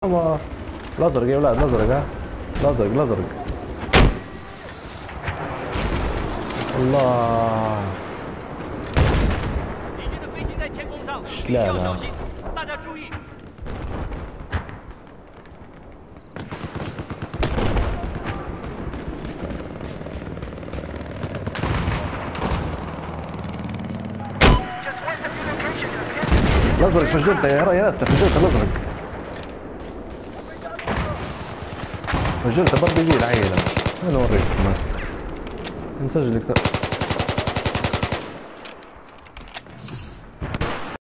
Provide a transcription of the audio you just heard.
الله الازرق يا ولاد الازرق ها الازرق الازرق الله لا لا الازرق فجرته يا ناس فجرته الازرق فجرته برضه يجي العيلة انا اوريكم بس نسجل